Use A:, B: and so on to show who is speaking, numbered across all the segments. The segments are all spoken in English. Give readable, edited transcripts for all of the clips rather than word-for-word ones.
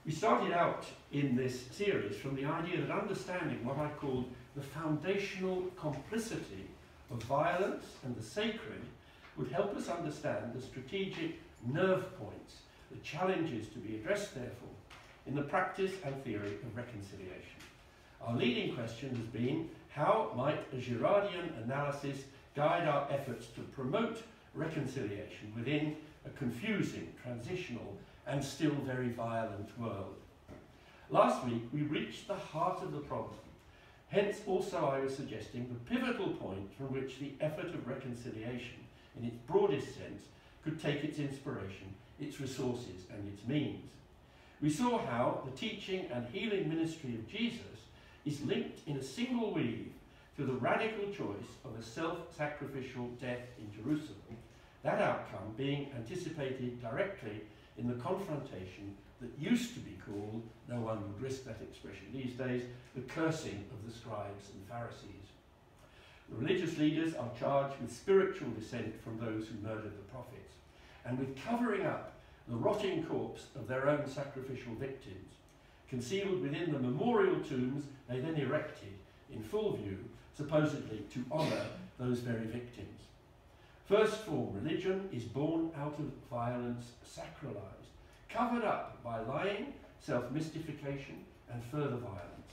A: We started out in this series from the idea that understanding what I called the foundational complicity of violence and the sacred would help us understand the strategic nerve points, the challenges to be addressed therefore, in the practice and theory of reconciliation. Our leading question has been, how might a Girardian analysis guide our efforts to promote reconciliation within a confusing, transitional, and still very violent world? Last week we reached the heart of the problem. Hence also I was suggesting the pivotal point from which the effort of reconciliation, in its broadest sense, could take its inspiration, its resources and its means. We saw how the teaching and healing ministry of Jesus is linked in a single weave to the radical choice of a self-sacrificial death in Jerusalem, that outcome being anticipated directly in the confrontation that used to be called, no one would risk that expression these days, the cursing of the scribes and Pharisees. The religious leaders are charged with spiritual descent from those who murdered the prophets, and with covering up the rotting corpse of their own sacrificial victims, concealed within the memorial tombs they then erected in full view, supposedly to honour those very victims. First form religion is born out of violence sacralised, covered up by lying, self-mystification and further violence.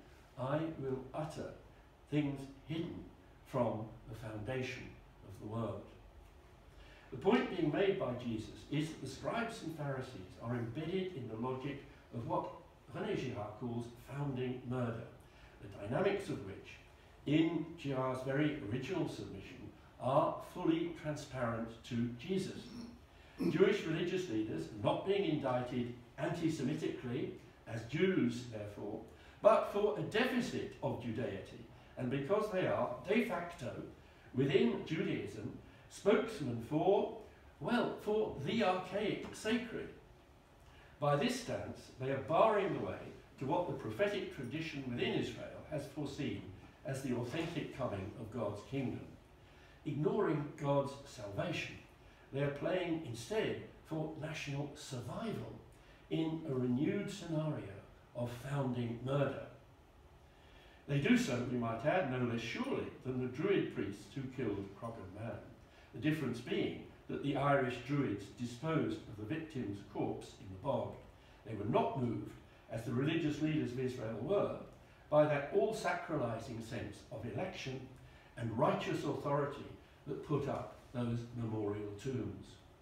A: I will utter things hidden from the foundation of the world. The point being made by Jesus is that the scribes and Pharisees are embedded in the logic of what René Girard calls founding murder, the dynamics of which, in Girard's very original submission, are fully transparent to Jesus. Jewish religious leaders not being indicted anti-Semitically as Jews, therefore, but for a deficit of Judaity, and because they are de facto, within Judaism, spokesmen for, well, for the archaic sacred. By this stance, they are barring the way to what the prophetic tradition within Israel has foreseen as the authentic coming of God's kingdom. Ignoring God's salvation, they are playing instead for national survival in a renewed scenario of founding murder. They do so, we might add, no less surely than the Druid priests who killed Croppan Man. The difference being that the Irish Druids disposed of the victim's corpse in the bog. They were not moved, as the religious leaders of Israel were, by that all-sacralising sense of election and righteous authority that put up those memorial tombs.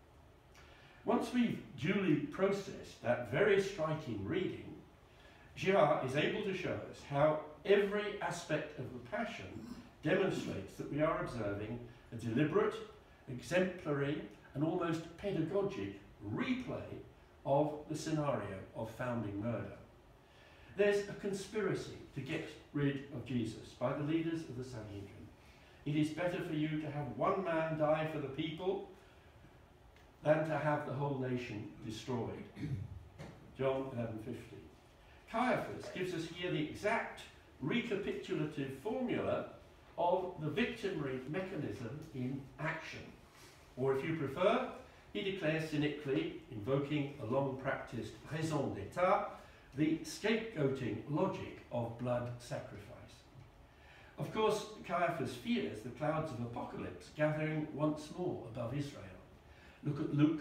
A: Once we've duly processed that very striking reading, Girard is able to show us how every aspect of the Passion demonstrates that we are observing a deliberate, exemplary and almost pedagogic replay of the scenario of founding murder. There's a conspiracy to get rid of Jesus by the leaders of the Sanhedrin. It is better for you to have one man die for the people than to have the whole nation destroyed. John 11:50. Caiaphas gives us here the exact recapitulative formula of the victimry mechanism in action. Or if you prefer, he declares cynically, invoking a long-practiced raison d'etat, the scapegoating logic of blood sacrifice. Of course, Caiaphas fears the clouds of apocalypse gathering once more above Israel. Look at Luke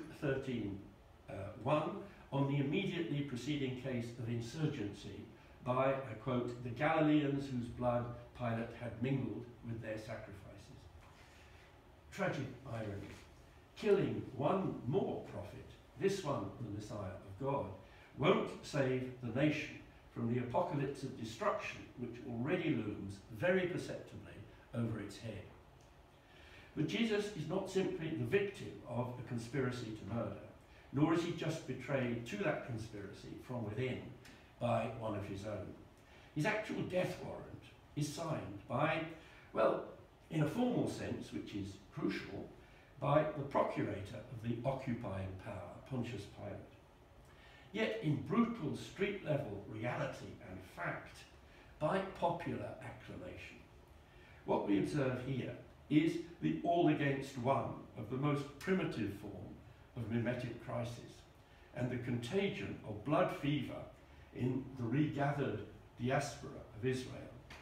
A: 13:1 on the immediately preceding case of insurgency by, I quote, the Galileans whose blood Pilate had mingled with their sacrifices. Tragic irony. Killing one more prophet, this one the Messiah of God, won't save the nation from the apocalypse of destruction which already looms very perceptibly over its head. But Jesus is not simply the victim of a conspiracy to murder, nor is he just betrayed to that conspiracy from within by one of his own. His actual death warrant is signed by, well, in a formal sense, which is crucial, by the procurator of the occupying power, Pontius Pilate. Yet in brutal street-level reality and fact, by popular acclamation. What we observe here is the all-against-one of the most primitive form of mimetic crisis, and the contagion of blood fever in the regathered diaspora of Israel.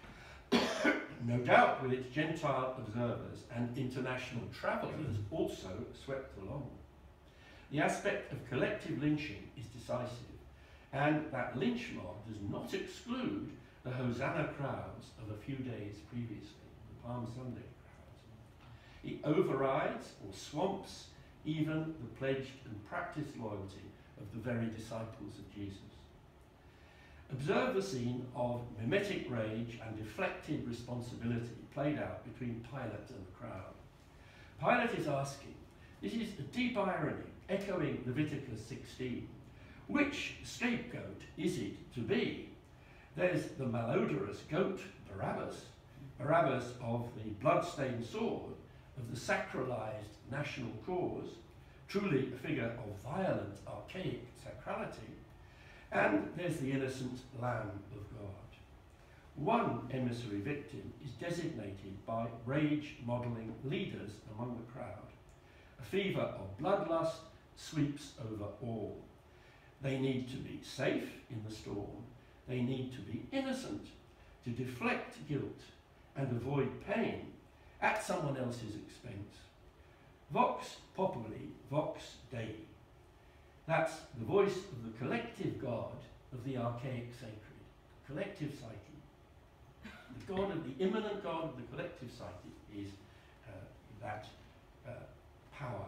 A: No doubt with its Gentile observers and international travellers also swept along. The aspect of collective lynching is decisive, and that lynch mob does not exclude the Hosanna crowds of a few days previously, the Palm Sunday crowds. It overrides or swamps even the pledged and practiced loyalty of the very disciples of Jesus. Observe the scene of mimetic rage and deflected responsibility played out between Pilate and the crowd. Pilate is asking, this is a deep irony, echoing Leviticus 16. Which scapegoat is it to be? There's the malodorous goat, Barabbas of the blood-stained sword, of the sacralized national cause, truly a figure of violent, archaic sacrality. And there's the innocent Lamb of God. One emissary victim is designated by rage-modelling leaders among the crowd. A fever of bloodlust sweeps over all. They need to be safe in the storm. They need to be innocent, to deflect guilt and avoid pain at someone else's expense. Vox populi, vox Dei. That's the voice of the collective God of the archaic sacred, collective psyche. The God of the immanent God of the collective psyche is that power.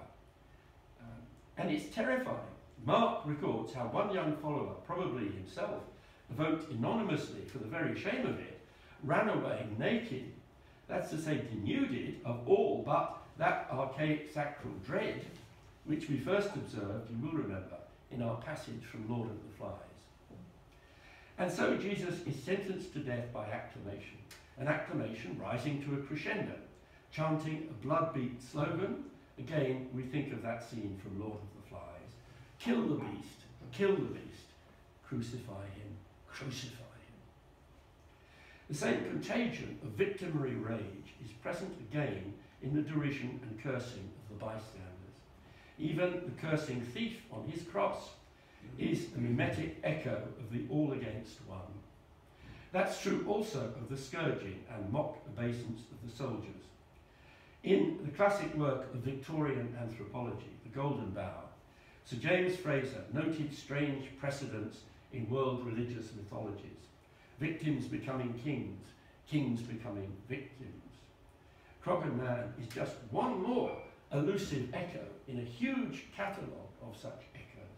A: And it's terrifying. Mark records how one young follower, probably himself, evoked anonymously for the very shame of it, ran away naked, that's to say denuded of all but that archaic sacral dread which we first observed, you will remember, in our passage from Lord of the Flies. And so Jesus is sentenced to death by acclamation, an acclamation rising to a crescendo, chanting a blood-beat slogan. Again, we think of that scene from Lord of the Flies. Kill the beast, crucify him, crucify him. The same contagion of victimary rage is present again in the derision and cursing of the bystanders. Even the cursing thief on his cross is a mimetic echo of the all against one. That's true also of the scourging and mock obeisance of the soldiers. In the classic work of Victorian anthropology, The Golden Bough, Sir James Fraser noted strange precedents in world religious mythologies. Victims becoming kings, kings becoming victims. Croghan Man is just one more elusive echo in a huge catalogue of such echoes.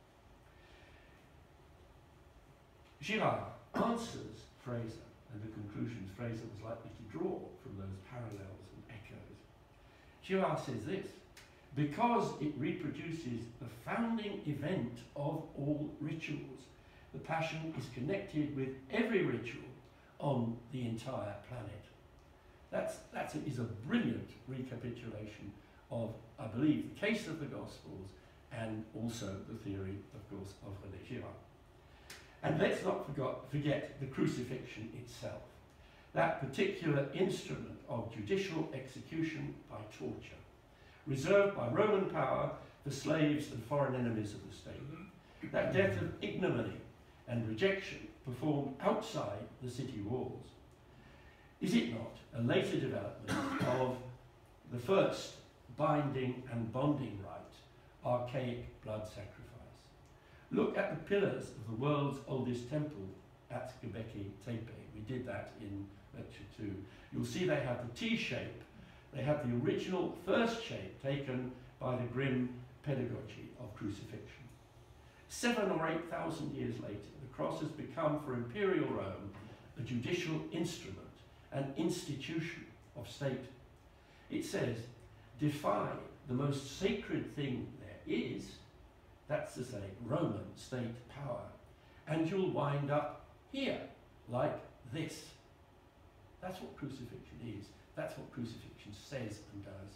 A: Girard answers Fraser and the conclusions Fraser was likely to draw from those parallels and echoes. Girard says this: because it reproduces the founding event of all rituals, the Passion is connected with every ritual on the entire planet. That is a brilliant recapitulation of, I believe, the case of the Gospels and also the theory, of course, of René Girard. And let's not forget the crucifixion itself, that particular instrument of judicial execution by torture, reserved by Roman power for slaves and foreign enemies of the state. That death of ignominy and rejection performed outside the city walls. Is it not a later development of the first binding and bonding rite, archaic blood sacrifice? Look at the pillars of the world's oldest temple at Göbekli Tepe. We did that in lecture 2. You'll see they have the T shape. They have the original first shape taken by the grim pedagogy of crucifixion. 7,000 or 8,000 years later, the cross has become for Imperial Rome a judicial instrument, an institution of state. It says, defy the most sacred thing there is, that's to say, Roman state power, and you'll wind up here, like this. That's what crucifixion is. That's what crucifixion says and does.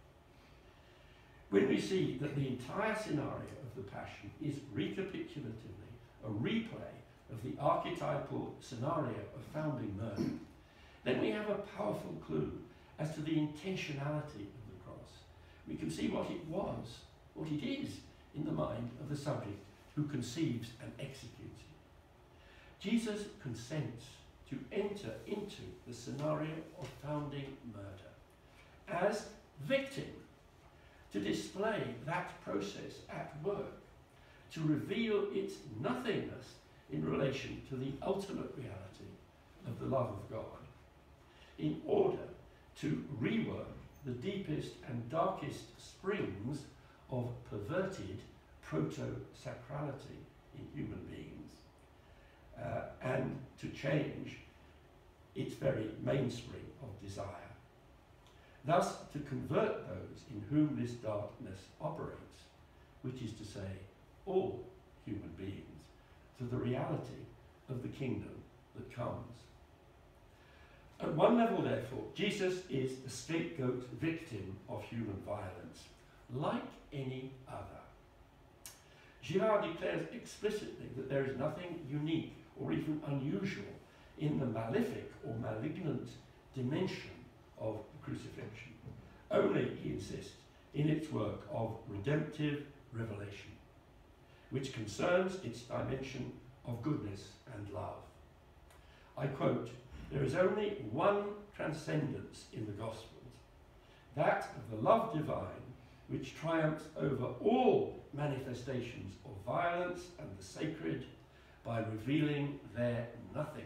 A: When we see that the entire scenario of the Passion is recapitulatively a replay of the archetypal scenario of founding murder, then we have a powerful clue as to the intentionality of the cross. We can see what it was, what it is in the mind of the subject who conceives and executes it. Jesus consents to enter into the scenario of founding murder as victim, to display that process at work, to reveal its nothingness in relation to the ultimate reality of the love of God, in order to rework the deepest and darkest springs of perverted proto-sacrality in human beings, and to change its very mainspring of desire. Thus, to convert those in whom this darkness operates, which is to say, all human beings, to the reality of the kingdom that comes. At one level, therefore, Jesus is a scapegoat victim of human violence, like any other. Girard declares explicitly that there is nothing unique or even unusual in the malefic or malignant dimension of the crucifixion. Only, he insists, in its work of redemptive revelation, which concerns its dimension of goodness and love. I quote, "There is only one transcendence in the Gospels, that of the love divine, which triumphs over all manifestations of violence and the sacred by revealing their nothingness."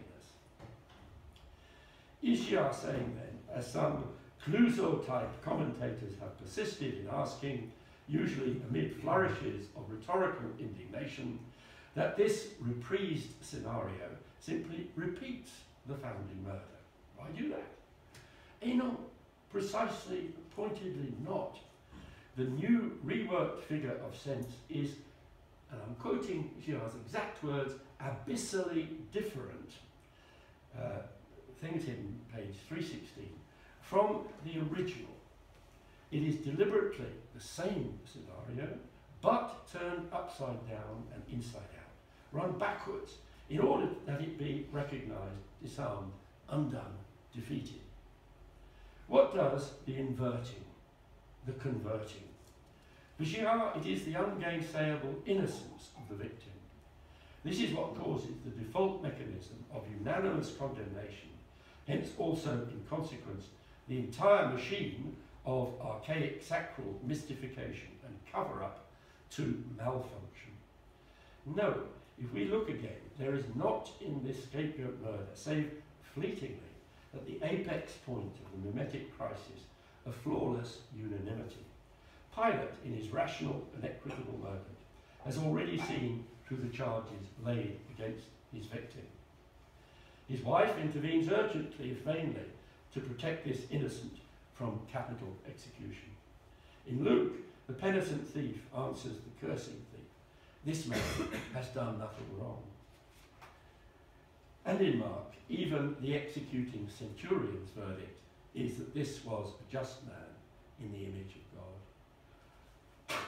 A: Is Girard saying then, as some Clouseau-type commentators have persisted in asking, usually amid flourishes of rhetorical indignation, that this reprised scenario simply repeats the founding murder? Why do that? No, precisely, pointedly not. The new reworked figure of sense is, and I'm quoting Girard's exact words, abyssally different, things in page 316, from the original. It is deliberately the same scenario, but turned upside down and inside out, run backwards, in order that it be recognised, disarmed, undone, defeated. What does the inverting, the converting? For Girard, it is the ungainsayable innocence of the victim. This is what causes the default mechanism of unanimous condemnation, hence also, in consequence, the entire machine of archaic sacral mystification and cover-up to malfunction. No, if we look again, there is not in this scapegoat murder, save fleetingly, at the apex point of the mimetic crisis, a flawless unanimity. Pilate, in his rational and equitable moment, has already seen through the charges laid against his victim. His wife intervenes urgently, if vainly, to protect this innocent from capital execution. In Luke, the penitent thief answers the cursing thief. This man has done nothing wrong. And in Mark, even the executing centurion's verdict is that this was a just man in the image of God.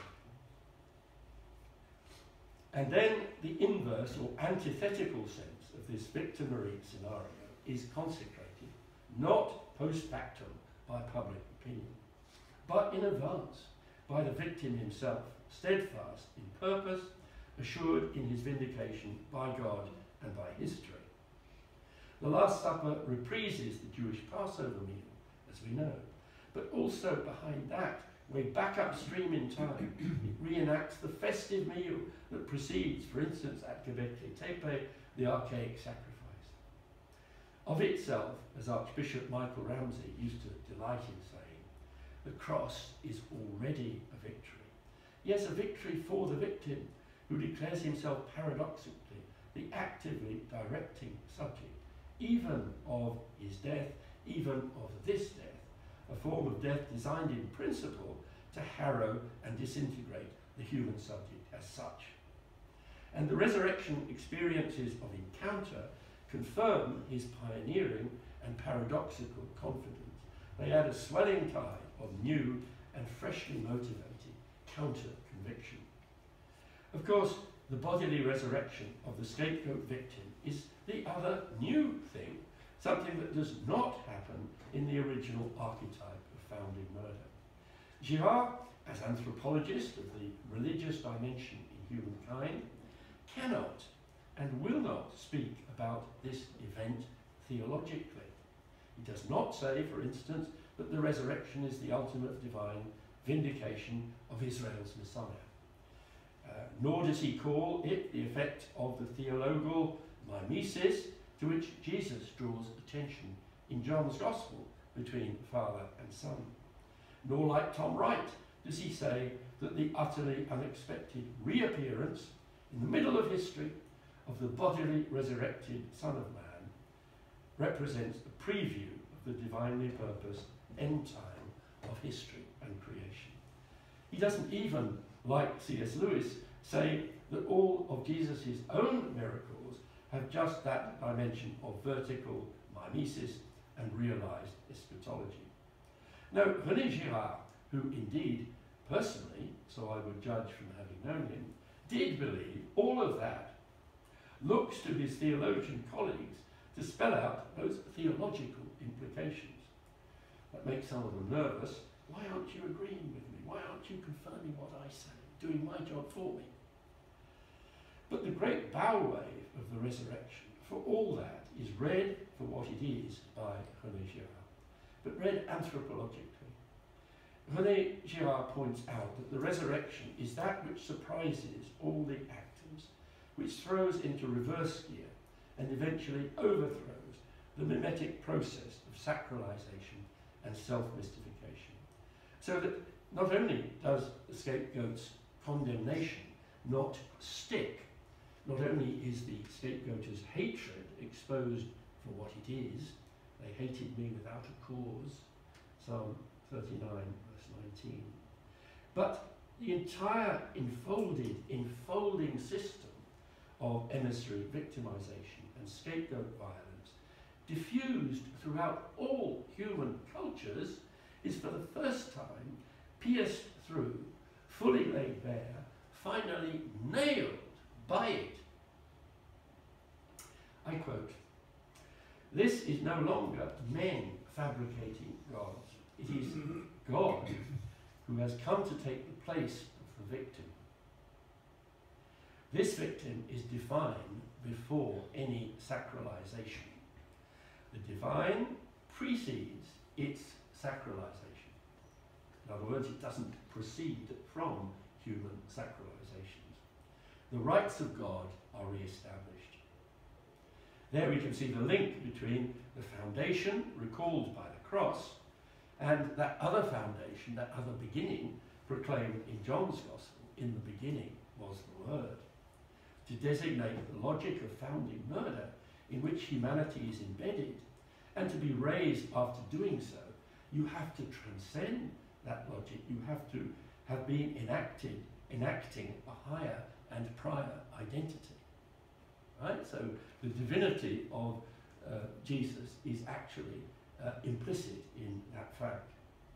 A: And then the inverse or antithetical sense of this victimary scenario is consecrated, not post factum by public opinion, but in advance by the victim himself, steadfast in purpose, assured in his vindication by God and by history. The Last Supper reprises the Jewish Passover meal, as we know, but also behind that, way back upstream in time, it reenacts the festive meal that precedes, for instance, at Göbekli Tepe, the archaic sacrifice. Of itself, as Archbishop Michael Ramsey used to delight in saying, the cross is already a victory. Yes, a victory for the victim, who declares himself paradoxically the actively directing subject, even of his death, even of this death, a form of death designed in principle to harrow and disintegrate the human subject as such. And the resurrection experiences of encounter confirm his pioneering and paradoxical confidence. They add a swelling tide of new and freshly motivated counter-conviction. Of course, the bodily resurrection of the scapegoat victim is the other new thing, something that does not happen in the original archetype of founding murder. Girard, as anthropologist of the religious dimension in humankind, cannot and will not speak about this event theologically. He does not say, for instance, that the resurrection is the ultimate divine vindication of Israel's Messiah. Nor does he call it the effect of the theologal mimesis to which Jesus draws attention in John's Gospel between Father and Son. Nor, like Tom Wright, does he say that the utterly unexpected reappearance in the middle of history of the bodily resurrected Son of Man represents a preview of the divinely purposed end time of history and creation. He doesn't even, like C.S. Lewis, say that all of Jesus' own miracles have just that dimension of vertical mimesis and realized eschatology. Now, René Girard, who indeed, personally, so I would judge from having known him, did believe all of that, looks to his theologian colleagues to spell out those theological implications. That makes some of them nervous. Why aren't you agreeing with me? Why aren't you confirming what I say, doing my job for me? But the great bow wave of the resurrection, for all that, is read for what it is by René Girard, but read anthropologically. René Girard points out that the resurrection is that which surprises all the actors, which throws into reverse gear and eventually overthrows the mimetic process of sacralization and self-mystification. So that not only does the scapegoat's condemnation not stick, not only is the scapegoater's hatred exposed for what it is, they hated me without a cause, Psalm 39, verse 19, but the entire enfolding system of emissary victimization and scapegoat violence, diffused throughout all human cultures, is for the first time pierced through, fully laid bare, finally nailed by it. I quote, "This is no longer men fabricating gods. It is God who has come to take the place of the victim. This victim is divine before any sacralization. The divine precedes its sacralization." In other words, it doesn't proceed from human sacralizations. The rights of God are re-established. There we can see the link between the foundation recalled by the cross and that other foundation, that other beginning proclaimed in John's Gospel. In the beginning was the Word. To designate the logic of founding murder in which humanity is embedded, and to be raised after doing so, you have to transcend that logic. You have to have been enacting a higher and prior identity. Right? So the divinity of Jesus is actually implicit in that fact.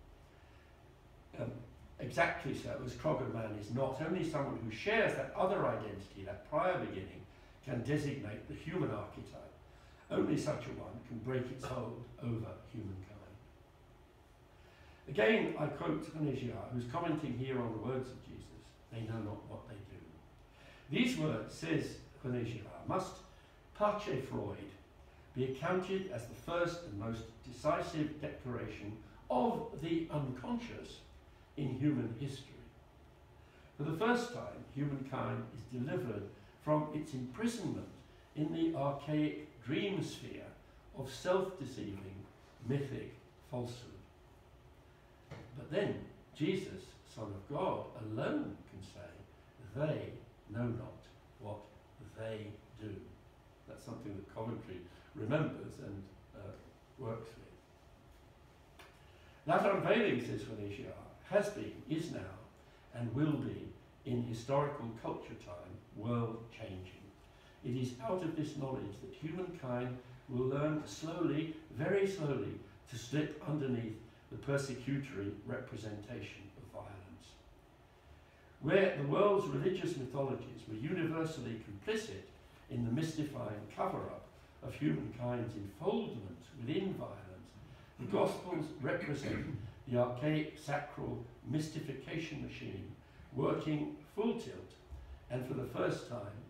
A: Exactly so, as Krogman is not only someone who shares that other identity, that prior beginning, can designate the human archetype. Only such a one can break its hold over humankind. Again, I quote René Girard, who's commenting here on the words of Jesus, "They know not what they do." These words, says René Girard, must, parce Freud, be accounted as the first and most decisive declaration of the unconscious in human history. For the first time, humankind is delivered from its imprisonment in the archaic dream sphere of self-deceiving, mythic falsehood. But then, Jesus, Son of God, alone can say, "They know not what they do." That's something that Coventry remembers and works with. That unveiling, says René Girard, has been, is now, and will be, in historical culture time, world-changing. It is out of this knowledge that humankind will learn slowly, very slowly, to slip underneath the persecutory representation of violence. Where the world's religious mythologies were universally complicit in the mystifying cover-up of humankind's enfoldment within violence, the Gospels represent the archaic sacral mystification machine working full tilt, and for the first time,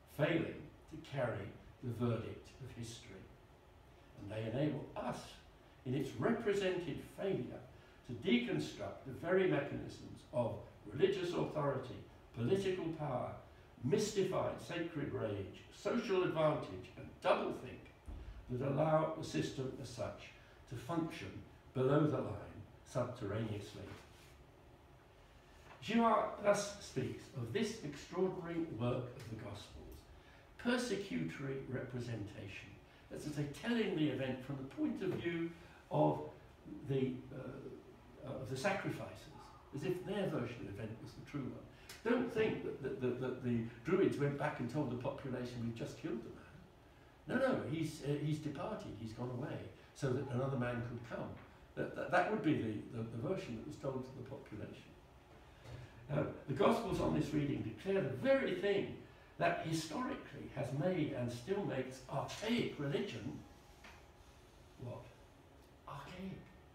A: failing to carry the verdict of history. And they enable us, in its represented failure, to deconstruct the very mechanisms of religious authority, political power, mystified sacred rage, social advantage, and doublethink that allow the system as such to function below the line subterraneously. Girard thus speaks of this extraordinary work of the Gospels, persecutory representation, that's to say, telling the event from the point of view of the sacrifices, as if their version of the event was the true one. Don't think that the Druids went back and told the population, we've just killed the man. No, he's departed, he's gone away, so that another man could come. That would be the version that was told to the population. The Gospels on this reading declare the very thing that historically has made and still makes archaic religion, what? Archaic.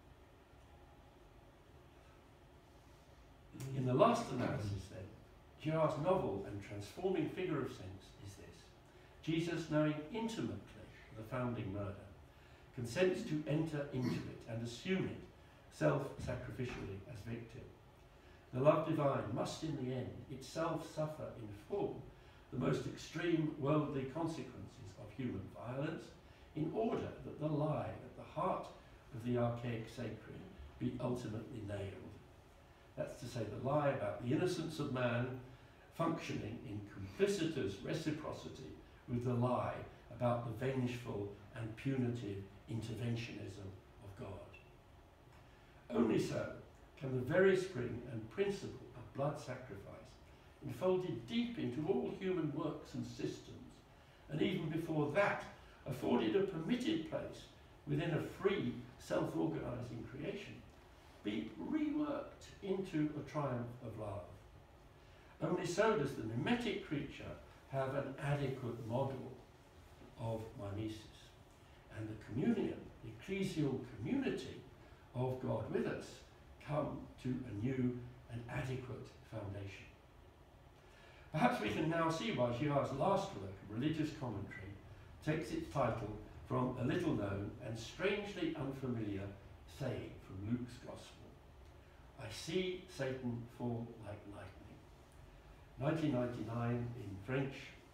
A: In the last analysis then, Girard's novel and transforming figure of sense is this: Jesus, knowing intimately the founding murder, consents to enter into it and assume it self-sacrificially as victim. The love divine must in the end itself suffer in full the most extreme worldly consequences of human violence in order that the lie at the heart of the archaic sacred be ultimately nailed. That's to say, the lie about the innocence of man functioning in complicitous reciprocity with the lie about the vengeful and punitive interventionism of God. Only so can the very spring and principle of blood sacrifice, enfolded deep into all human works and systems, and even before that, afforded a permitted place within a free, self-organising creation, be reworked into a triumph of love. Only so does the mimetic creature have an adequate model of mimesis, and the communion, the ecclesial community of God with us, come to a new and adequate foundation. Perhaps we can now see why Girard's last work, Religious Commentary, takes its title from a little known and strangely unfamiliar saying from Luke's Gospel: I see Satan fall like lightning. 1999 in French,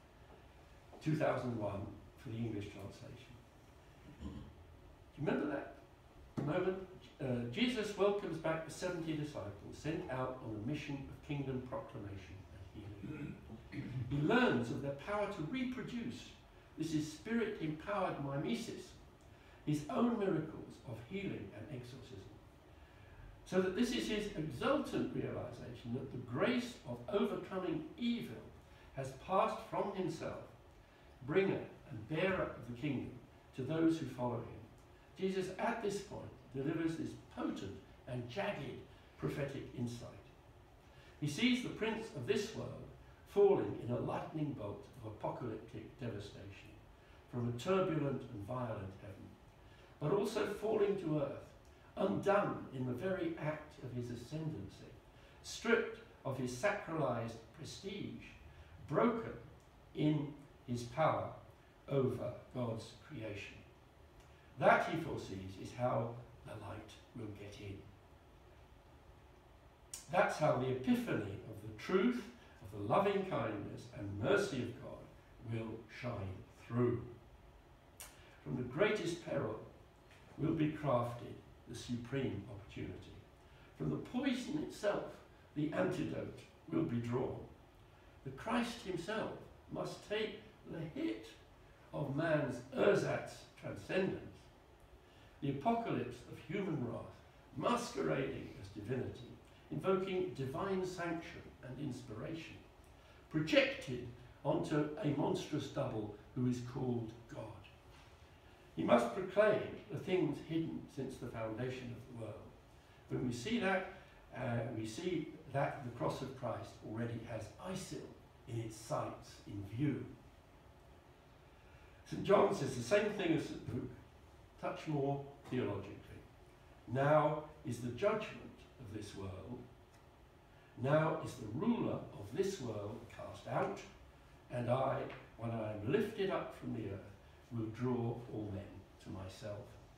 A: 2001 for the English translation. Do you remember that moment? Jesus welcomes back the 70 disciples sent out on a mission of kingdom proclamation and healing. He learns of their power to reproduce. This is spirit-empowered mimesis, his own miracles of healing and exorcism. So that this is his exultant realization that the grace of overcoming evil has passed from himself, bringer and bearer of the kingdom, to those who follow him. Jesus, at this point, delivers this potent and jagged prophetic insight. He sees the prince of this world falling in a lightning bolt of apocalyptic devastation from a turbulent and violent heaven, but also falling to earth, undone in the very act of his ascendancy, stripped of his sacralized prestige, broken in his power over God's creation. That, he foresees, is how the light will get in. That's how the epiphany of the truth, of the loving kindness and mercy of God will shine through. From the greatest peril will be crafted the supreme opportunity. From the poison itself, the antidote will be drawn. The Christ himself must take the hit of man's ersatz transcendence, the apocalypse of human wrath, masquerading as divinity, invoking divine sanction and inspiration, projected onto a monstrous double who is called God. He must proclaim the things hidden since the foundation of the world. When we see that the cross of Christ already has ISIL in its sights, in view. St. John says the same thing as St. Luke, touch more theologically. Now is the judgment of this world. Now is the ruler of this world cast out, and I, when I am lifted up from the earth, will draw all men to myself.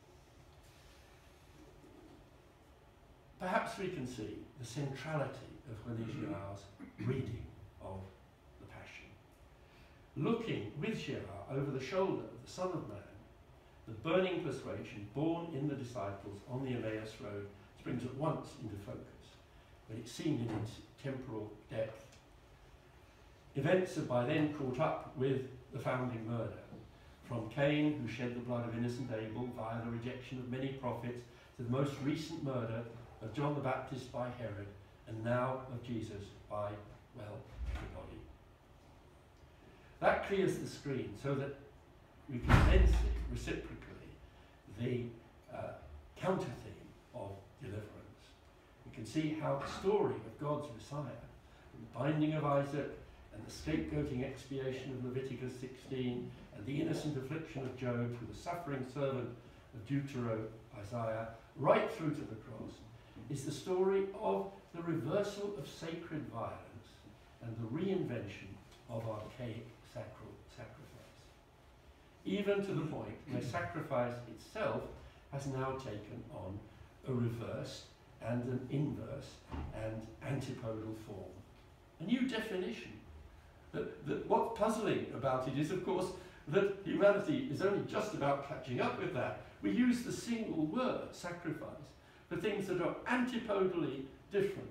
A: Perhaps we can see the centrality of René Girard's reading of the Passion. Looking with Girard over the shoulder of the Son of Man, the burning persuasion born in the disciples on the Emmaus Road springs at once into focus, but it's seen in its temporal depth. Events have by then caught up with the founding murder, from Cain, who shed the blood of innocent Abel via the rejection of many prophets, to the most recent murder of John the Baptist by Herod, and now of Jesus by, well, everybody. That clears the screen so that we can then see reciprocally the counter-theme of deliverance. We can see how the story of God's Messiah, the binding of Isaac and the scapegoating expiation of Leviticus 16 and the innocent affliction of Job through the suffering servant of Deutero Isaiah, right through to the cross, is the story of the reversal of sacred violence and the reinvention of archaic sacral sacrifice, even to the point where sacrifice itself has now taken on a reverse and an inverse and antipodal form. A new definition. What's puzzling about it is, of course, that humanity is only just about catching up with that. We use the single word, sacrifice, for things that are antipodally different.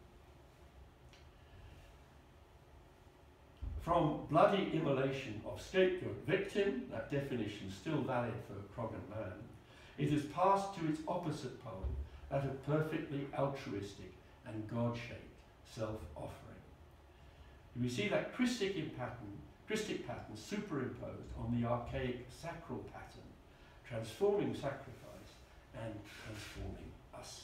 A: From bloody immolation of scapegoat victim, that definition is still valid for Croghan man, it has passed to its opposite pole, that of perfectly altruistic and God-shaped self-offering. We see that Christic pattern superimposed on the archaic sacral pattern, transforming sacrifice and transforming us.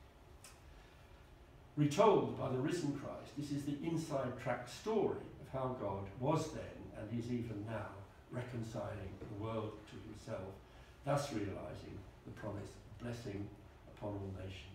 A: Retold by the risen Christ, this is the inside track story of how God was then and is even now reconciling the world to himself, thus realizing the promise of blessing upon all nations.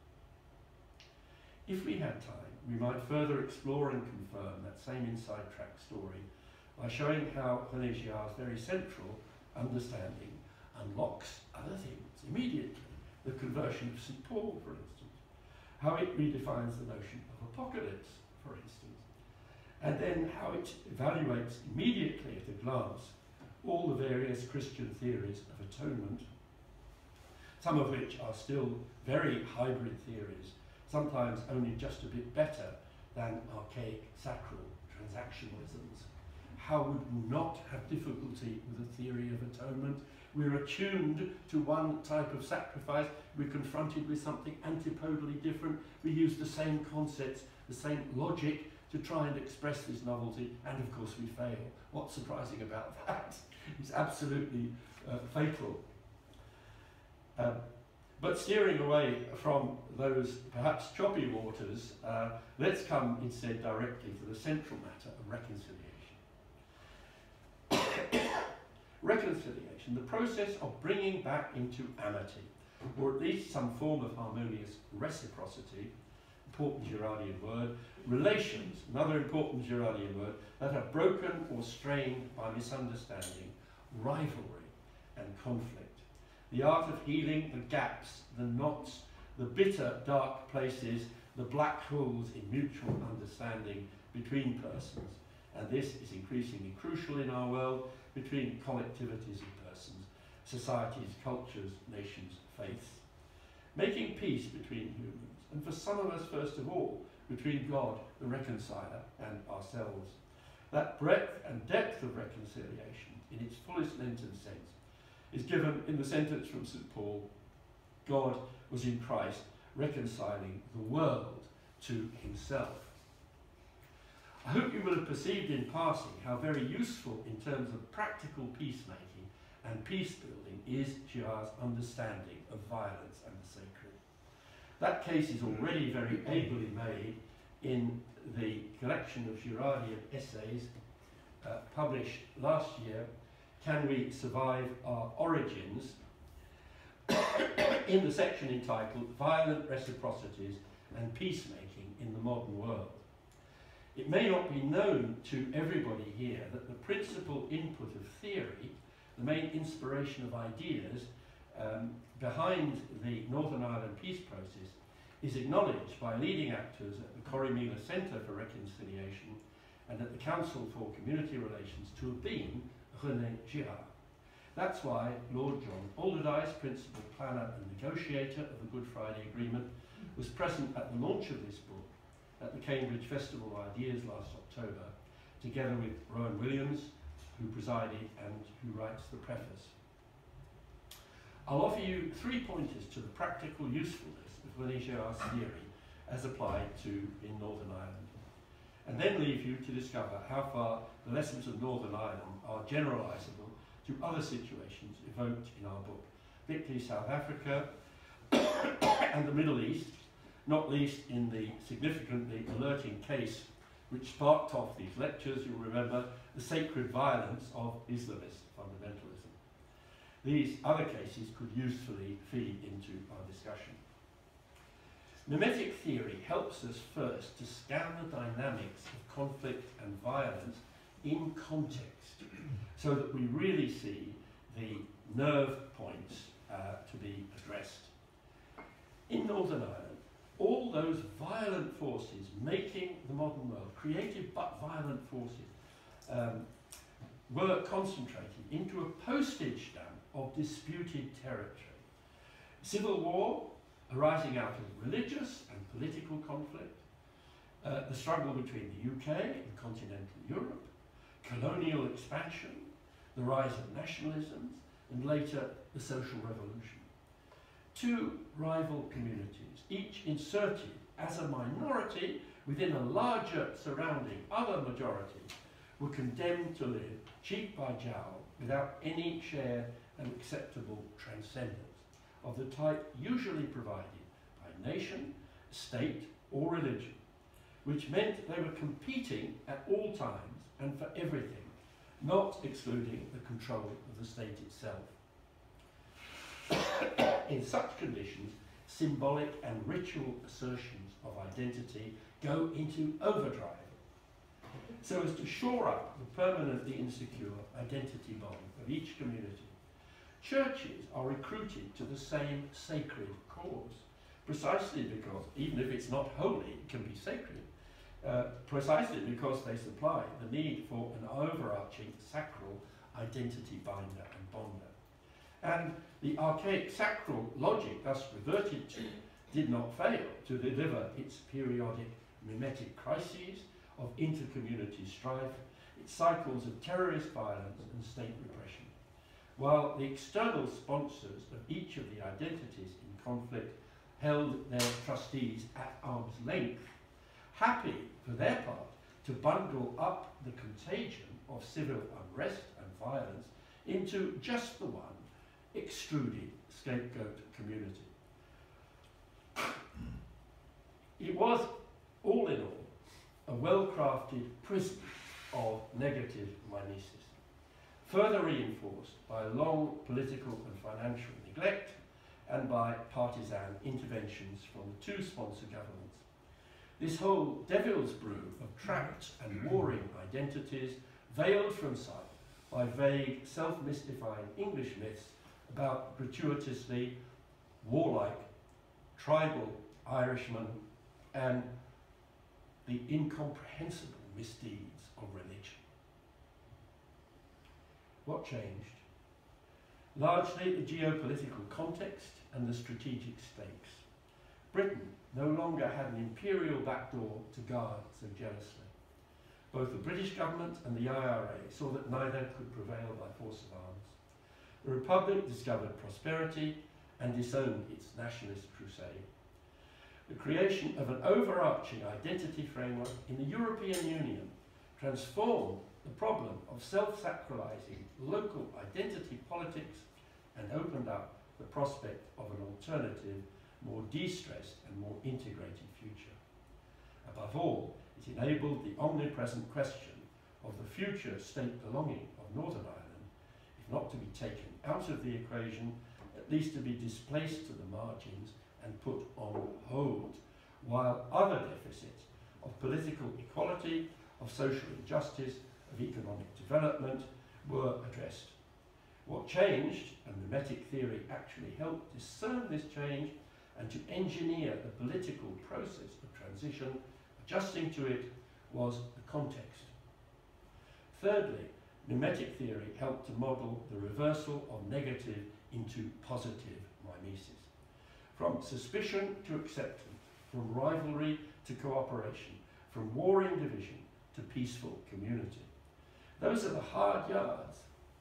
A: If we had time, we might further explore and confirm that same inside track story by showing how René Girard's very central understanding unlocks other things immediately. The conversion of St. Paul, for instance. How it redefines the notion of apocalypse, for instance. And then how it evaluates immediately at a glance all the various Christian theories of atonement, some of which are still very hybrid theories, sometimes only just a bit better than archaic sacral transactionalisms. How would we not have difficulty with the theory of atonement? We're attuned to one type of sacrifice, we're confronted with something antipodally different, we use the same concepts, the same logic to try and express this novelty, and of course we fail. What's surprising about that? It's absolutely fatal. But steering away from those perhaps choppy waters, let's come instead directly to the central matter of reconciliation. Reconciliation, the process of bringing back into amity, or at least some form of harmonious reciprocity, important Girardian word, relations, another important Girardian word, that are broken or strained by misunderstanding, rivalry and conflict. The art of healing the gaps, the knots, the bitter, dark places, the black holes in mutual understanding between persons. And this is increasingly crucial in our world, between collectivities of persons, societies, cultures, nations, faiths. Making peace between humans, and for some of us first of all, between God, the reconciler, and ourselves. That breadth and depth of reconciliation, in its fullest Lenten sense, is given in the sentence from St. Paul, God was in Christ reconciling the world to himself. I hope you will have perceived in passing how very useful in terms of practical peacemaking and peace building is Girard's understanding of violence and the sacred. That case is already very ably made in the collection of Girardian essays published last year, Can We Survive Our Origins, in the section entitled Violent Reciprocities and Peacemaking in the Modern World. It may not be known to everybody here that the principal input of theory, the main inspiration of ideas behind the Northern Ireland peace process, is acknowledged by leading actors at the Corrymeela Centre for Reconciliation and at the Council for Community Relations to have been René Girard. That's why Lord John Alderdice, principal planner and negotiator of the Good Friday Agreement, was present at the launch of this book at the Cambridge Festival of Ideas last October, together with Rowan Williams, who presided and who writes the preface. I'll offer you 3 pointers to the practical usefulness of René Girard's theory as applied to in Northern Ireland, and then leave you to discover how far the lessons of Northern Ireland are generalisable to other situations evoked in our book, particularly South Africa and the Middle East, not least in the significantly alerting case which sparked off these lectures, you'll remember, the sacred violence of Islamist fundamentalism. These other cases could usefully feed into our discussion. Mimetic theory helps us first to scan the dynamics of conflict and violence in context, so that we really see the nerve points to be addressed. In Northern Ireland, all those violent forces making the modern world, creative but violent forces, were concentrated into a postage stamp of disputed territory. Civil war arising out of religious and political conflict, the struggle between the UK and continental Europe, colonial expansion, the rise of nationalisms, and later the social revolution. Two rival communities, each inserted as a minority within a larger surrounding other majority, were condemned to live cheek by jowl without any shared and acceptable transcendence of the type usually provided by nation, state, or religion, which meant they were competing at all times and for everything, not excluding the control of the state itself. In such conditions, symbolic and ritual assertions of identity go into overdrive, so as to shore up the permanently insecure identity bond of each community. Churches are recruited to the same sacred cause, precisely because, even if it's not holy, it can be sacred, precisely because they supply the need for an overarching sacral identity binder and bonder. And the archaic sacral logic thus reverted to did not fail to deliver its periodic mimetic crises of inter-community strife, its cycles of terrorist violence and state repression, while the external sponsors of each of the identities in conflict held their trustees at arm's length, happy for their part to bundle up the contagion of civil unrest and violence into just the one extruded scapegoat community. It was, all in all, a well-crafted prison of negative mimesis, further reinforced by long political and financial neglect and by partisan interventions from the two sponsor governments. This whole devil's brew of trapped and warring identities, veiled from sight by vague, self-mystifying English myths about gratuitously warlike, tribal Irishmen and the incomprehensible misdeeds of religion. What changed? Largely the geopolitical context and the strategic stakes. Britain no longer had an imperial backdoor to guard so jealously. Both the British government and the IRA saw that neither could prevail by force of arms. The Republic discovered prosperity and disowned its nationalist crusade. The creation of an overarching identity framework in the European Union transformed the problem of self-sacralizing local identity politics and opened up the prospect of an alternative, more de-stressed and more integrated future. Above all, it enabled the omnipresent question of the future state belonging of Northern Ireland, if not to be taken out of the equation, at least to be displaced to the margins and put on hold, while other deficits, of political equality, of social injustice, of economic development were addressed. What changed, and mimetic theory actually helped discern this change and to engineer the political process of transition, adjusting to it, was the context. Thirdly, mimetic theory helped to model the reversal of negative into positive mimesis. From suspicion to acceptance, from rivalry to cooperation, from warring division to peaceful community. Those are the hard yards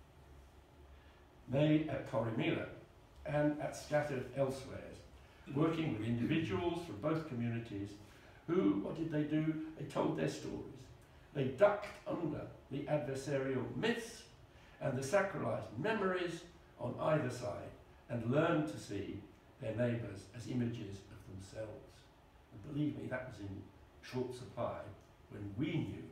A: made at Corrymeela and at scattered elsewhere, working with individuals from both communities who, what did they do? They told their stories. They ducked under the adversarial myths and the sacralized memories on either side and learned to see their neighbours as images of themselves. And believe me, that was in short supply when we knew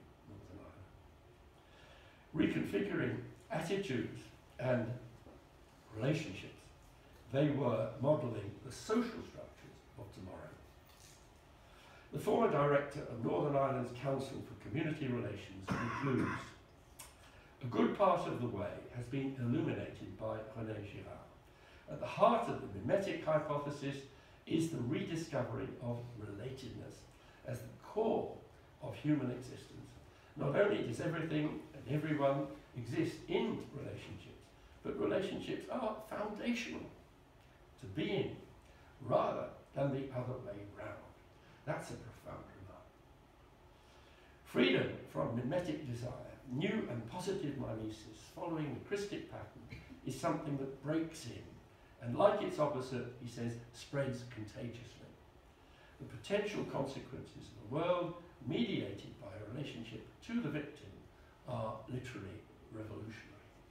A: Northern Ireland. Reconfiguring attitudes and relationships, they were modelling the social structures of tomorrow. The former director of Northern Ireland's Council for Community Relations concludes, a good part of the way has been illuminated by René Girard. At the heart of the mimetic hypothesis is the rediscovery of relatedness as the core of human existence. Not only does everything and everyone exist in relationships, but relationships are foundational to being rather than the other way round. That's a profound remark. Freedom from mimetic desire, new and positive mimesis following the Christic pattern is something that breaks in and, like its opposite, he says, spreads contagiously. The potential consequences of a world mediated by a relationship to the victim are literally revolutionary.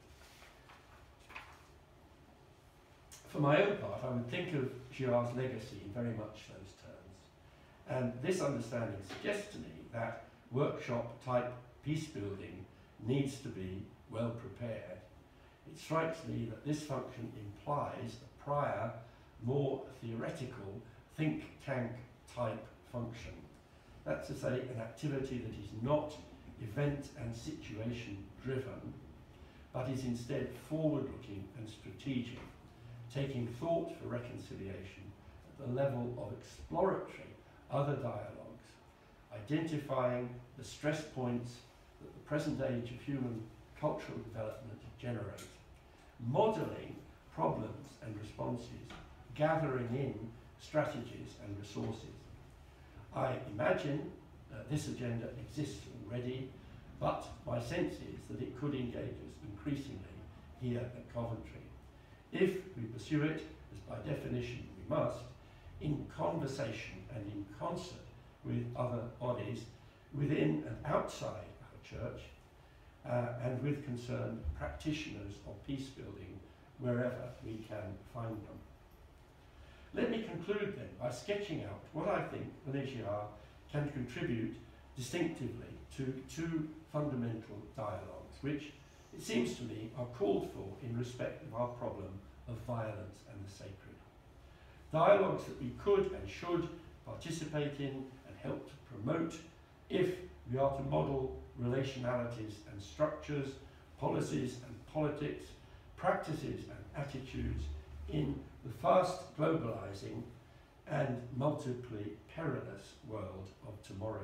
A: For my own part, I would think of Girard's legacy in very much those terms. And this understanding suggests to me that workshop-type peace building needs to be well prepared. It strikes me that this function implies a prior, more theoretical think tank type function. That's to say, an activity that is not event and situation driven, but is instead forward-looking and strategic, taking thought for reconciliation at the level of exploratory other dialogues, identifying the stress points that the present age of human cultural development generates, modelling problems and responses, gathering in strategies and resources. I imagine this agenda exists already, but my sense is that it could engage us increasingly here at Coventry. If we pursue it, as by definition we must, in conversation and in concert with other bodies within and outside our church, and with concerned practitioners of peace building wherever we can find them. Let me conclude then by sketching out what I think René Girard can contribute distinctively to two fundamental dialogues, which it seems to me are called for in respect of our problem of violence and the sacred. Dialogues that we could and should participate in and help to promote if we are to model relationalities and structures, policies and politics, practices and attitudes in the fast globalizing and multiply perilous world of tomorrow.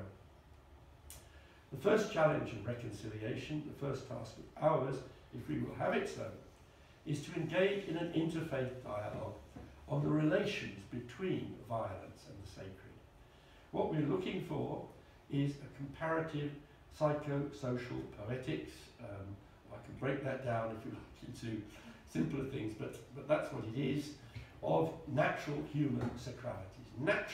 A: The first challenge of reconciliation, the first task of ours, if we will have it so, is to engage in an interfaith dialogue on the relations between violence and the sacred. What we're looking for is a comparative psychosocial poetics. I can break that down if you like into simpler things, but that's what it is, of natural human sacralities,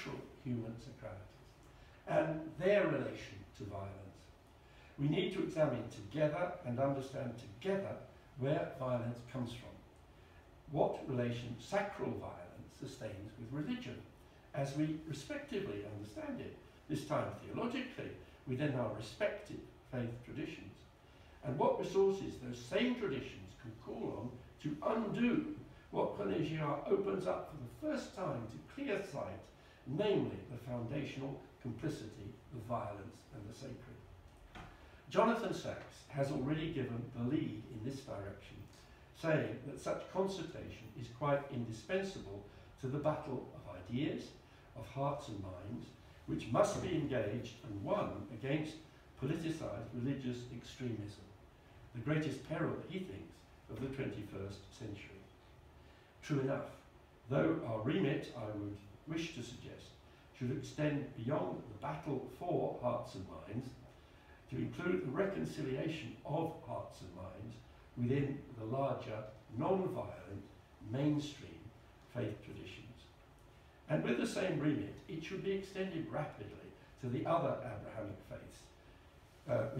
A: and their relation to violence. We need to examine together and understand together where violence comes from. What relation sacral violence sustains with religion, as we respectively understand it, this time theologically, within our respective faith traditions, and what resources those same traditions can call on to undo what René Girard opens up for the first time to clear sight namely the foundational complicity of violence and the sacred. Jonathan Sacks has already given the lead in this direction, saying that such consultation is quite indispensable to the battle of ideas, of hearts and minds, which must be engaged and won against politicised religious extremism, the greatest peril, he thinks, of the 21st century. True enough, though our remit, I would wish to suggest, should extend beyond the battle for hearts and minds to include the reconciliation of hearts and minds within the larger, non-violent, mainstream faith traditions. And with the same remit, it should be extended rapidly to the other Abrahamic faiths,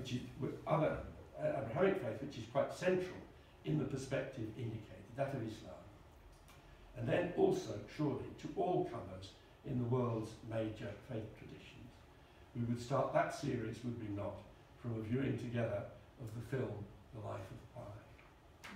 A: which is quite central in the perspective indicated, that of Islam. And then also, surely, to all comers in the world's major faith traditions. We would start that series, would we not, from a viewing together of the film The Life of Pi.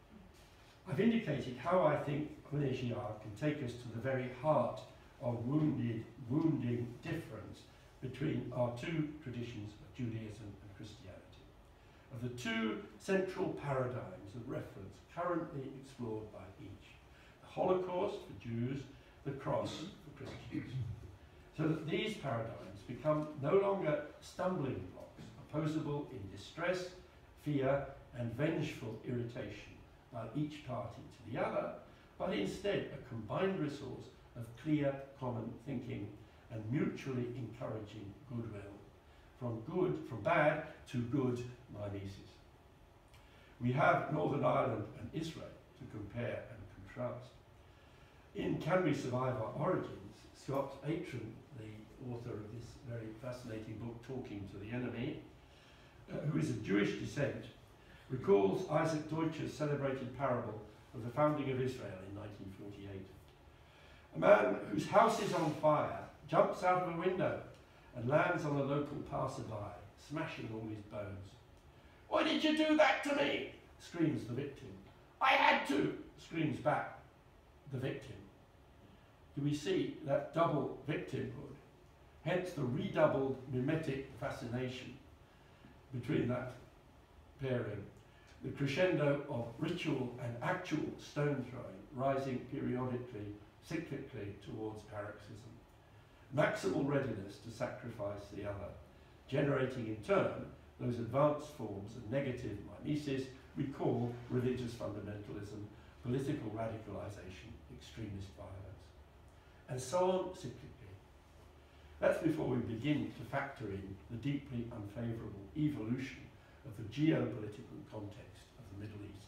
A: I've indicated how I think René Girard can take us to the very heart of wounding difference between our two traditions of Judaism and Christianity, of the two central paradigms of reference currently explored by each, the Holocaust for Jews, the cross for Christians, so that these paradigms become no longer stumbling blocks, opposable in distress, fear, and vengeful irritation by each party to the other, but instead a combined resource of clear common thinking and mutually encouraging goodwill, from bad to good mimesis. We have Northern Ireland and Israel to compare and contrast. In Can We Survive Our Origins, Scott Atran, the author of this very fascinating book, Talking to the Enemy, who is of Jewish descent, recalls Isaac Deutscher's celebrated parable of the founding of Israel in 1948. A man whose house is on fire jumps out of a window and lands on a local passerby, smashing all his bones. "Why did you do that to me?" screams the victim. "I had to," screams back the victim. Do we see that double victimhood, hence the redoubled mimetic fascination between that pairing, the crescendo of ritual and actual stone throwing rising periodically, cyclically towards paroxysm, maximal readiness to sacrifice the other, generating in turn those advanced forms of negative mimesis we call religious fundamentalism, political radicalization, extremist violence, and so on cyclically. That's before we begin to factor in the deeply unfavourable evolution of the geopolitical context of the Middle East.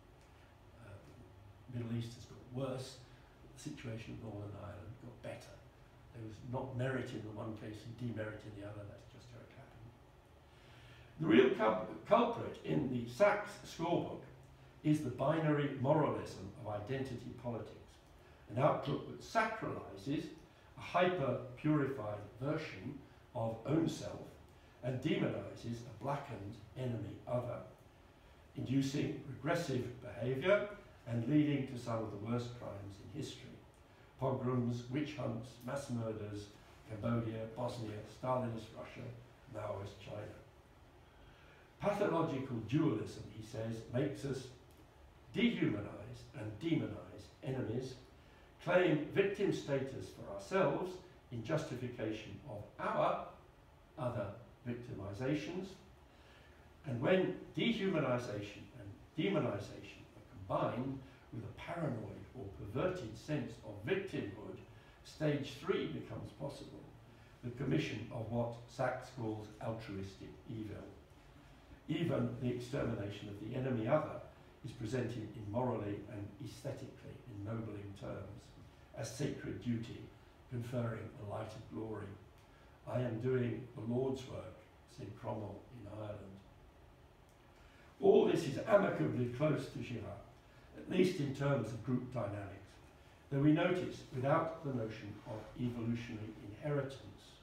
A: The Middle East has got worse, the situation of Northern Ireland got better. There was not merit in the one case and demerit in the other, that's just how it happened. The real culprit in the Sacks scorebook is the binary moralism of identity politics, an outlook that sacralizes a hyper-purified version of own self and demonizes a blackened enemy other, inducing regressive behavior and leading to some of the worst crimes in history. Pogroms, witch hunts, mass murders, Cambodia, Bosnia, Stalinist Russia, Maoist China. Pathological dualism, he says, makes us dehumanize and demonize enemies, claim victim status for ourselves in justification of our other victimizations, and when dehumanization and demonization are combined with a paranoid or perverted sense of victimhood, stage 3 becomes possible, the commission of what Sacks calls altruistic evil. Even the extermination of the enemy other is presented in morally and aesthetically ennobling terms, as sacred duty, conferring a light of glory. I am doing the Lord's work, said Cromwell in Ireland. All this is amicably close to Girard, at least in terms of group dynamics, though we notice without the notion of evolutionary inheritance,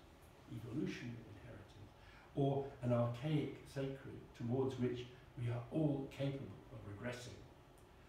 A: or an archaic sacred towards which we are all capable of regressing.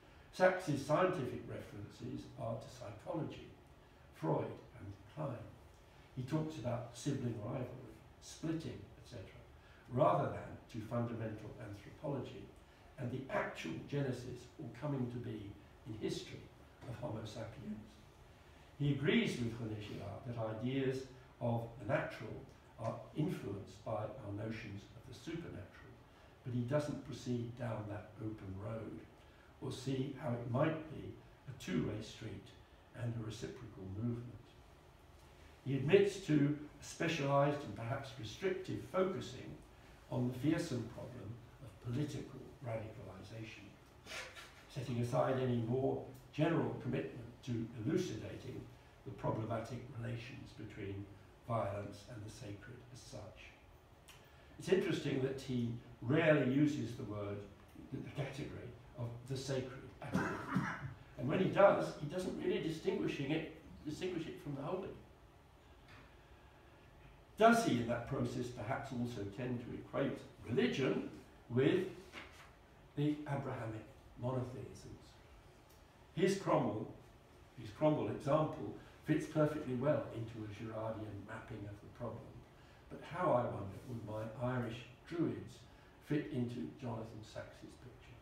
A: Sacks's scientific references are to psychology, Freud and Klein, he talks about sibling rivalry, splitting, etc., rather than to fundamental anthropology and the actual genesis or coming to be in history of Homo sapiens. He agrees with René Girard that ideas of the natural are influenced by our notions of the supernatural, but he doesn't proceed down that open road or see how it might be a two-way street and a reciprocal movement. He admits to a specialised and perhaps restrictive focusing on the fearsome problem of political radicalisation, setting aside any more general commitment to elucidating the problematic relations between violence and the sacred as such. It's interesting that he rarely uses the word, the category of the sacred at all. And when he does, he doesn't really distinguish it from the holy. Does he, in that process, perhaps also tend to equate religion with the Abrahamic monotheisms? His Cromwell example fits perfectly well into a Girardian mapping of the problem. But how, I wonder, would my Irish Druids fit into Jonathan Sacks's picture?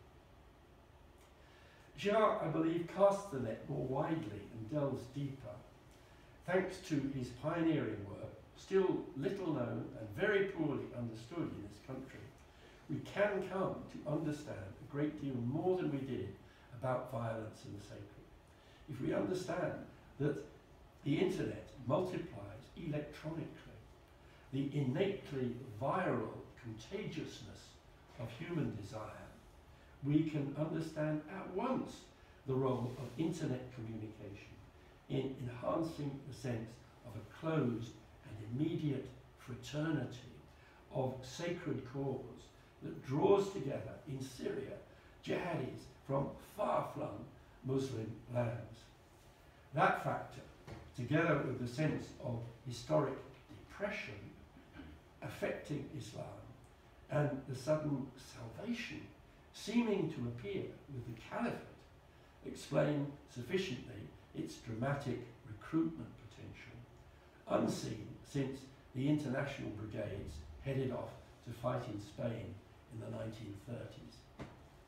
A: Girard, I believe, casts the net more widely and delves deeper, thanks to his pioneering work, still little known and very poorly understood in this country. We can come to understand a great deal more than we did about violence and the sacred. If we understand that the internet multiplies electronically, the innately viral contagiousness of human desire, we can understand at once the role of internet communication in enhancing the sense of a closed and immediate fraternity of sacred cause that draws together in Syria jihadis from far-flung Muslim lands. That factor, together with the sense of historic depression affecting Islam and the sudden salvation seeming to appear with the caliphate, explain sufficiently its dramatic recruitment potential, unseen since the international brigades headed off to fight in Spain in the 1930s.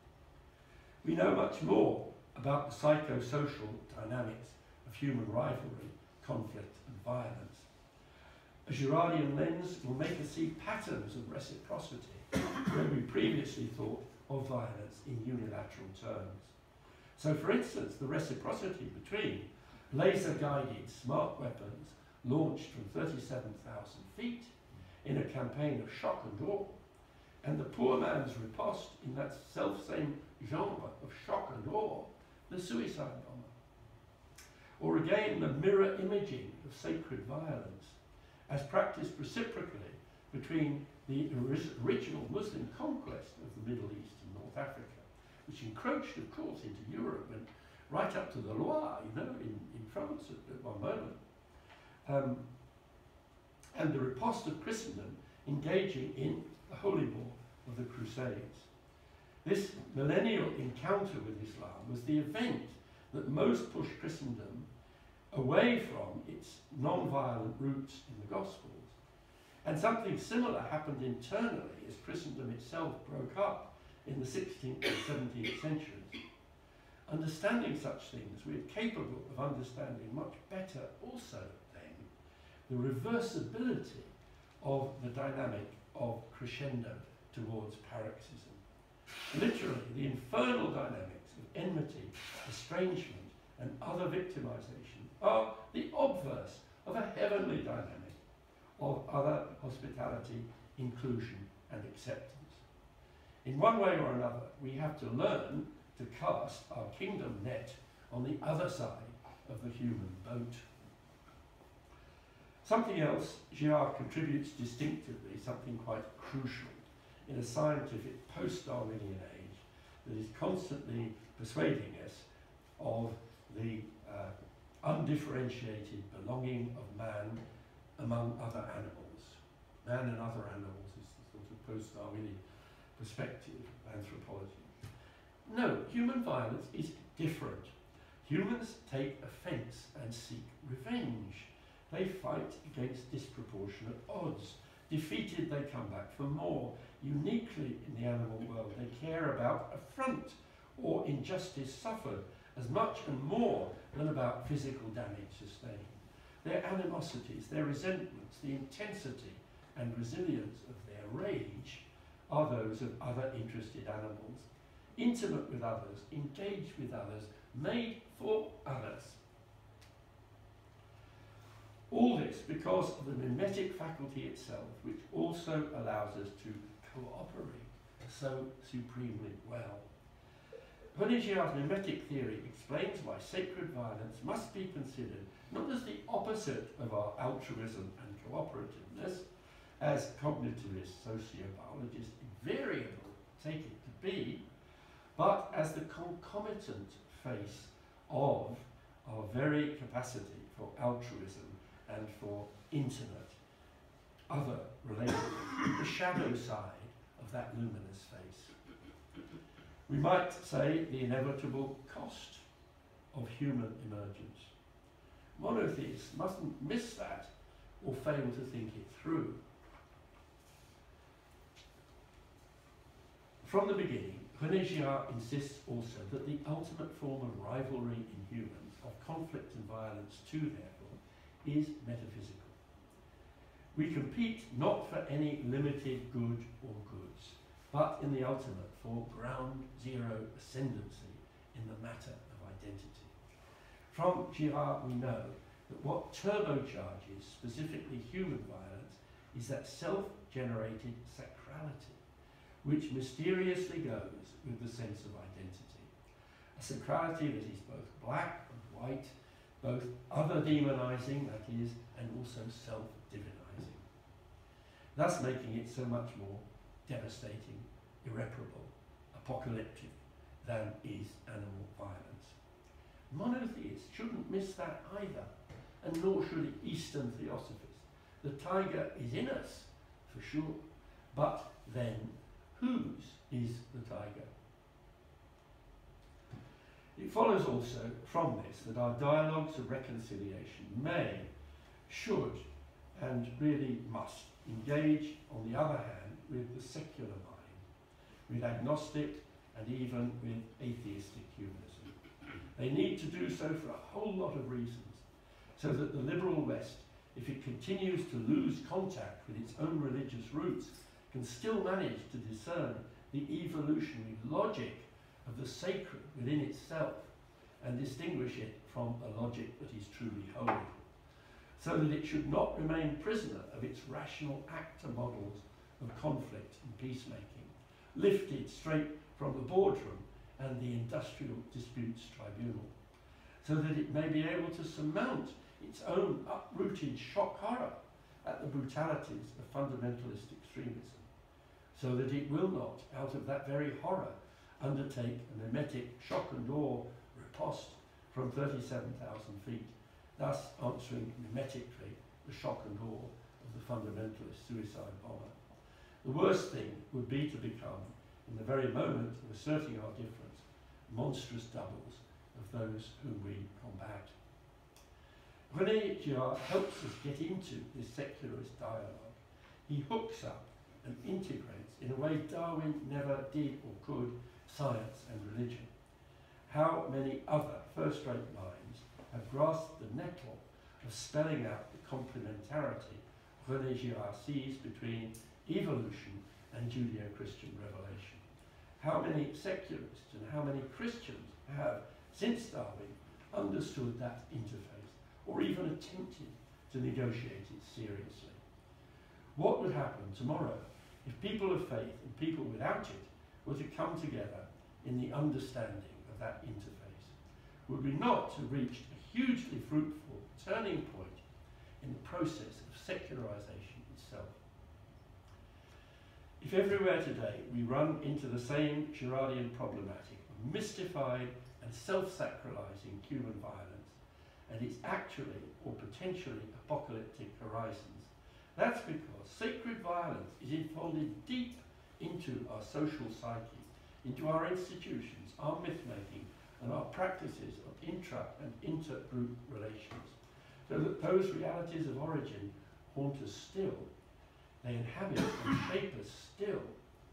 A: We know much more about the psychosocial dynamics of human rivalry, conflict and violence. A Girardian lens will make us see patterns of reciprocity where we previously thought of violence in unilateral terms. So, for instance, the reciprocity between laser-guided smart weapons launched from 37,000 feet in a campaign of shock and awe, and the poor man's riposte in that self-same genre of shock and awe, the suicide bomber. Or again, the mirror imaging of sacred violence, as practiced reciprocally between the original Muslim conquest of the Middle East and North Africa, which encroached, of course, into Europe and right up to the Loire, in France at one moment. And the riposte of Christendom engaging in the Holy War of the Crusades. This millennial encounter with Islam was the event that most pushed Christendom away from its non-violent roots in the Gospels. And something similar happened internally as Christendom itself broke up in the 16th and 17th centuries. Understanding such things, we are capable of understanding much better also then the reversibility of the dynamic of crescendo towards paroxysm. Literally, the infernal dynamics of enmity, estrangement, and other victimization are the obverse of a heavenly dynamic of other hospitality, inclusion, and acceptance. In one way or another, we have to learn to cast our kingdom net on the other side of the human boat. Something else Girard contributes distinctively, something quite crucial in a scientific post-Darwinian age that is constantly persuading us of the undifferentiated belonging of man among other animals. Man and other animals is the sort of post-Darwinian perspective of anthropology. No, human violence is different. Humans take offence and seek revenge. They fight against disproportionate odds. Defeated, they come back for more. Uniquely in the animal world, they care about affront or injustice suffered as much and more than about physical damage sustained. Their animosities, their resentments, the intensity and resilience of their rage are those of other interested animals, intimate with others, engaged with others, made for others. All this because of the mimetic faculty itself, which also allows us to cooperate so supremely well. René Girard's mimetic theory explains why sacred violence must be considered not as the opposite of our altruism and cooperativeness, as cognitivist sociobiologists invariably take it to be, but as the concomitant face of our very capacity for altruism and for intimate other relations, the shadow side of that luminous face. We might say the inevitable cost of human emergence. Monotheists mustn't miss that or fail to think it through. From the beginning, René Girard insists also that the ultimate form of rivalry in humans, of conflict and violence too therefore, is metaphysical. We compete not for any limited good or goods, but in the ultimate for ground zero ascendancy in the matter of identity. From Girard we know that what turbocharges specifically human violence is that self-generated sacrality, which mysteriously goes with the sense of identity. A sacrality that is both black and white, both other-demonizing, that is, and also self-divinizing, thus making it so much more devastating, irreparable, apocalyptic than is animal violence. Monotheists shouldn't miss that either, and nor should Eastern theosophies. The tiger is in us, for sure, but then whose is the tiger? It follows also from this that our dialogues of reconciliation may, should, and really must engage, on the other hand, with the secular mind, with agnostic and even with atheistic humanism. They need to do so for a whole lot of reasons, so that the liberal West, if it continues to lose contact with its own religious roots, can still manage to discern the evolutionary logic of the sacred within itself and distinguish it from a logic that is truly holy, so that it should not remain prisoner of its rational actor models of conflict and peacemaking, lifted straight from the boardroom and the industrial disputes tribunal, so that it may be able to surmount its own uprooted shock horror at the brutalities of fundamentalist extremism, so that it will not, out of that very horror, undertake a mimetic shock and awe riposte from 37,000 feet, thus answering mimetically the shock and awe of the fundamentalist suicide bomber. The worst thing would be to become, in the very moment of asserting our difference, monstrous doubles of those whom we combat. René Girard helps us get into this secularist dialogue. He hooks up and integrates, in a way Darwin never did or could, science and religion. How many other first-rate minds have grasped the nettle of spelling out the complementarity René Girard sees between evolution and Judeo-Christian revelation? How many secularists and how many Christians have, since Darwin, understood that interface, or even attempted to negotiate it seriously? What would happen tomorrow if people of faith and people without it were to come together in the understanding of that interface? Would we not have reached a hugely fruitful turning point in the process of secularization itself? If everywhere today we run into the same Girardian problematic of mystified and self-sacralizing human violence, and its actually or potentially apocalyptic horizons, that's because sacred violence is enfolded deep into our social psyche, into our institutions, our myth-making, and our practices of intra- and intergroup relations. so that those realities of origin haunt us still. They inhabit and shape us still.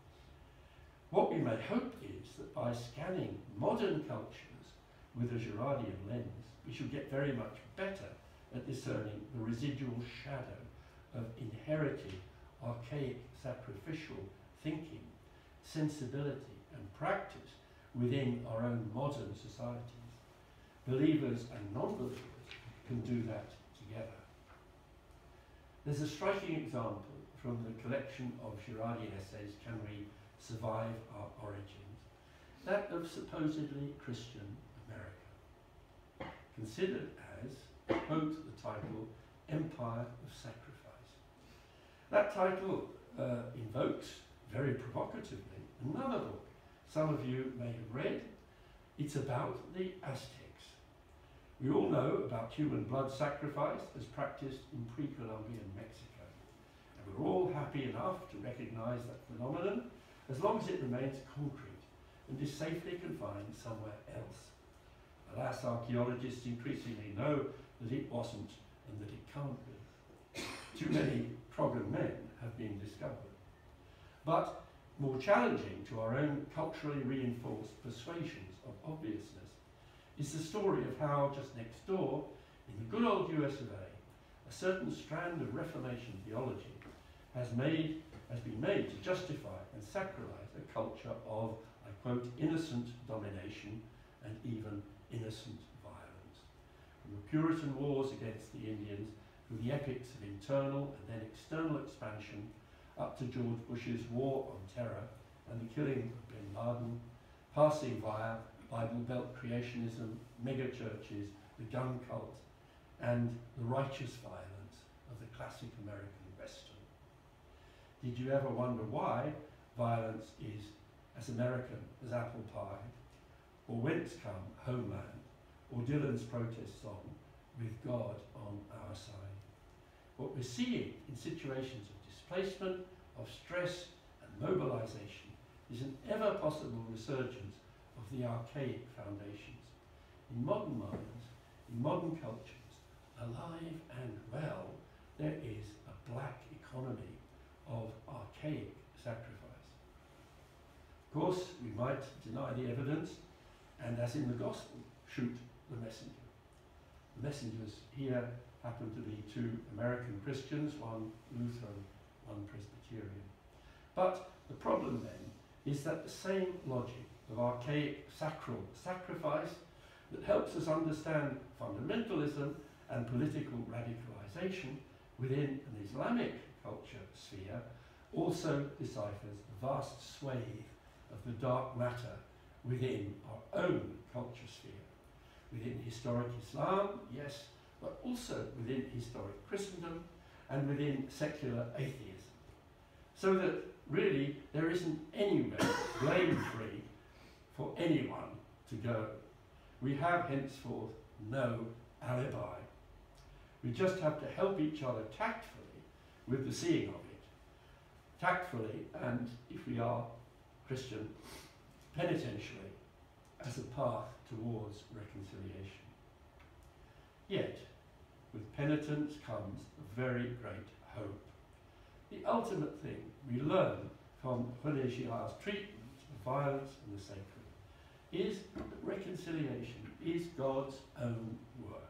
A: What we may hope is that by scanning modern cultures with a Girardian lens, we shall get very much better at discerning the residual shadow of inherited, archaic, sacrificial thinking, sensibility and practice within our own modern societies. Believers and non-believers can do that together. There's a striking example from the collection of Girardian essays, Can We Survive Our Origins? That of supposedly Christian America, considered as, quote the title, Empire of Sacrifice. That title invokes, very provocatively, another book some of you may have read. It's about the Aztecs. We all know about human blood sacrifice as practiced in pre-Columbian Mexico. And we're all happy enough to recognize that phenomenon as long as it remains concrete and is safely confined somewhere else. Alas, archaeologists increasingly know that it wasn't and that it can't be. Too many program men have been discovered. But more challenging to our own culturally reinforced persuasions of obviousness is the story of how, just next door, in the good old US of A, a certain strand of Reformation theology has been made to justify and sacralize a culture of, I quote, innocent domination and even innocent violence. From the Puritan wars against the Indians, through the epics of internal and then external expansion, up to George Bush's war on terror and the killing of bin Laden, passing via Bible Belt creationism, megachurches, the gun cult, and the righteous violence of the classic American Western. Did you ever wonder why violence is as American as apple pie, or Whence Come, Homeland, or Dylan's protest song, With God on Our Side? What we're seeing in situations of displacement, of stress and mobilization is an ever-possible resurgence of the archaic foundations. In modern minds, in modern cultures, alive and well, there is a black economy of archaic sacrifice. Of course, we might deny the evidence and, as in the gospel, shoot the messenger. The messengers here happen to be two American Christians, one Lutheran, one Presbyterian. But the problem then is that the same logic of archaic sacral sacrifice that helps us understand fundamentalism and political radicalization within an Islamic culture sphere also deciphers the vast swathe of the dark matter within our own culture sphere. Within historic Islam, yes, but also within historic Christendom and within secular atheism. So that really there isn't anywhere blame-free for anyone to go. We have henceforth no alibi. We just have to help each other tactfully with the seeing of it. Tactfully, and if we are Christian, penitentially, as a path towards reconciliation. Yet, with penitence comes a very great hope. The ultimate thing we learn from René Girard's treatment of violence and the sacred is that reconciliation is God's own work.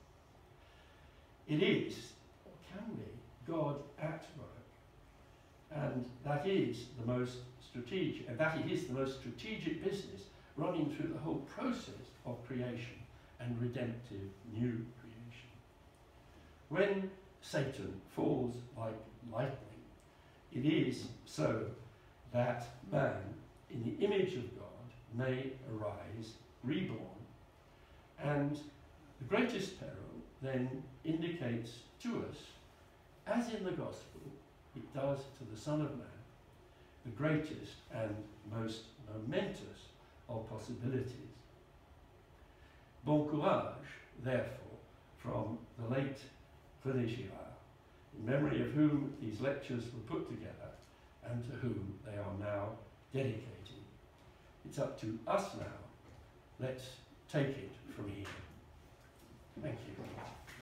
A: It is, or can be, God at work. And that is the most strategic, business running through the whole process of creation and redemptive new creation. When Satan falls like lightning, it is so that man, in the image of God, may arise reborn. And the greatest peril then indicates to us, as in the gospel, it does to the Son of Man, the greatest and most momentous of possibilities. Bon courage, therefore, from the late René Girard, in memory of whom these lectures were put together and to whom they are now dedicated. It's up to us now. Let's take it from here. Thank you.